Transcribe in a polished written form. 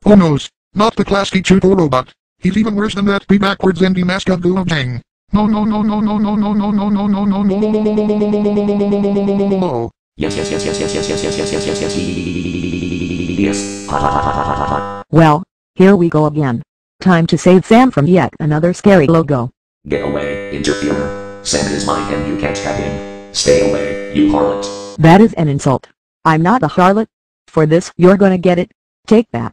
Oh noes, not the class teacher or robot. He's even worse than that backwards and mascot Goo Gang. No no no no no no no no no no no no no. Yes, yes, yes, yes, yes, yes, yes, yes, yes, yes, yes, yes, yes. Ha ha ha ha ha ha ha. Well, here we go again. Time to save Sam from yet another scary logo. Get away, interferer. Sam is mine and you can't have him. Stay away, you harlot. That is an insult. I'm not a harlot. For this, you're gonna get it. Take that.